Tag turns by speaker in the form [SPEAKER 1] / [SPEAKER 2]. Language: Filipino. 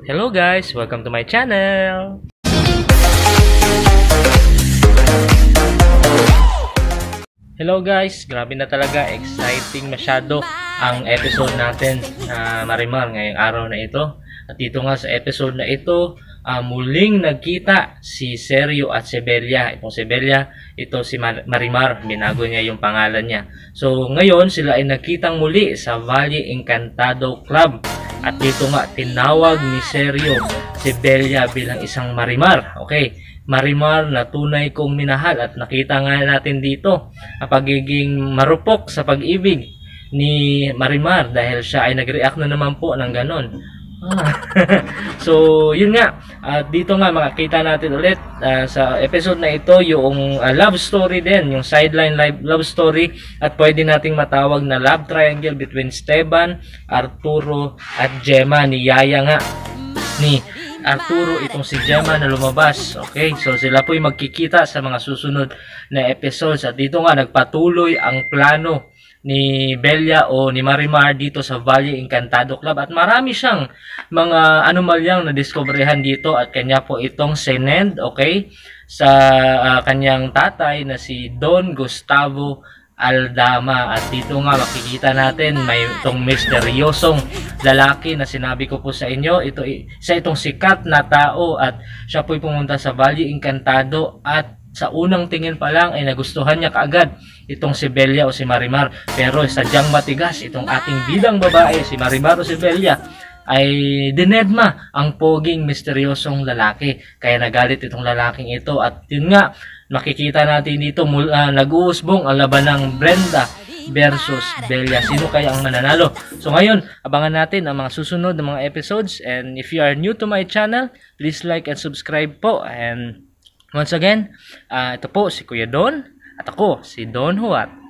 [SPEAKER 1] Hello guys, welcome to my channel. Hello guys, grabe na talaga, exciting masyado ang episode natin na Marimar ngayong araw na ito. At dito nga sa episode na ito, muling nagkita si Sergio at si Bella. Itong si Bella, ito si Marimar, binago niya yung pangalan niya. So ngayon sila ay nagkitang muli sa Valle Encantado Club. At dito nga tinawag ni Sergio si Bella bilang isang Marimar. Okay, Marimar na tunay kong minahal, at nakita nga natin dito ang pagiging marupok sa pag-ibig ni Marimar dahil siya ay nag-react na naman po ng ganon. So yun nga, dito nga makakita natin ulit sa episode na ito yung love story din, yung sideline love story, at pwede nating matawag na love triangle between Esteban, Arturo at Gemma. Ni Yaya nga ni Arturo itong si Gemma na lumabas. Okay, so sila po'y magkikita sa mga susunod na episodes, at dito nga nagpatuloy ang plano ni Bella o ni Marimar dito sa Valle Encantado Club, at marami siyang mga anomalyang na-discoveryhan dito, at kanya po itong sinend, okay, sa kanyang tatay na si Don Gustavo Aldama. At dito nga makikita natin may itong misteryosong lalaki na sinabi ko po sa inyo. Ito isa itong sikat na tao, at siya po'y pumunta sa Valle Encantado, at sa unang tingin pa lang ay nagustuhan niya kaagad itong si Bella o si Marimar. Pero sadyang matigas itong ating bidang babae, si Marimar o si Bella, ay dinedma ang poging misteryosong lalaki. Kaya nagalit itong lalaking ito, at yun nga makikita natin dito nag-uusbong ang laban ng Brenda versus Bella. Sino kaya ang mananalo? So ngayon, abangan natin ang mga susunod na mga episodes, and if you are new to my channel, please like and subscribe po. And once again, ito po si Kuya Don, at ako si Don Huat.